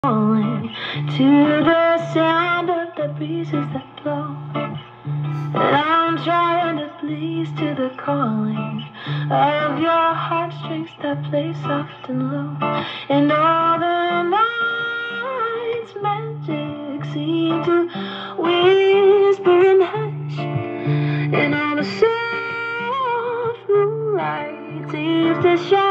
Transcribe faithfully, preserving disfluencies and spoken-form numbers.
Falling to the sound of the breezes that blow, and I'm trying to please to the calling of your heartstrings that play soft and low. And all the night's magic seems to whisper and hush, and all the soft moonlight seems to shine